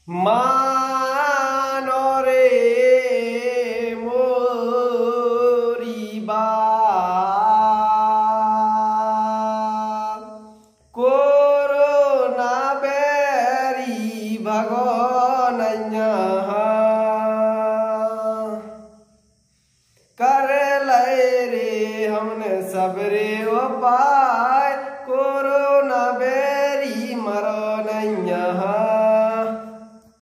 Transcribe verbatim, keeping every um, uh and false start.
मानो रे मोरी बात कोरोना बेरी भगोनैया कर ले रे हमने सबरे उपाय कोरो